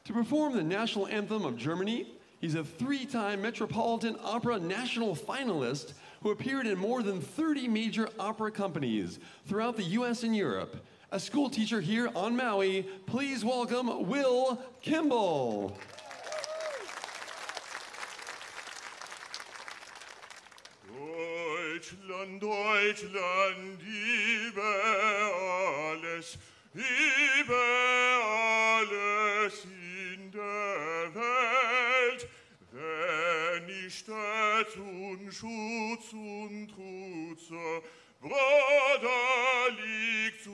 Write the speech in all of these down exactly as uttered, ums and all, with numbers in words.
To perform the national anthem of Germany, he's a three-time Metropolitan Opera national finalist who appeared in more than thirty major opera companies throughout the U S and Europe. A school teacher here on Maui, please welcome Will Kimball. Deutschland, Deutschland, über alles, über alles in der Welt, wenn ich Stets und Schutz und Ruhe zur Bruder liegt,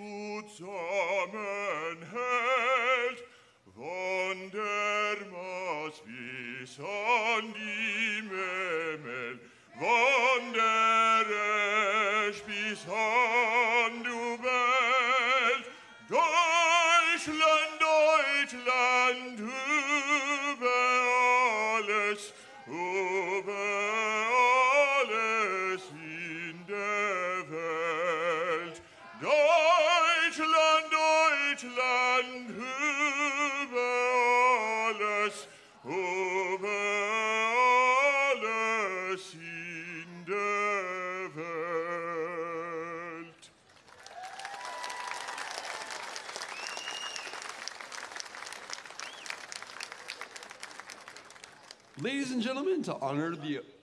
zusammenhält, von der Maas bis an die Memel, von der Esch bis an die Welt, Deutschland, Deutschland, über alles, über alles in der Welt. Deutschland, Deutschland, über alles, über alles in der Welt. Ladies and gentlemen, to honor the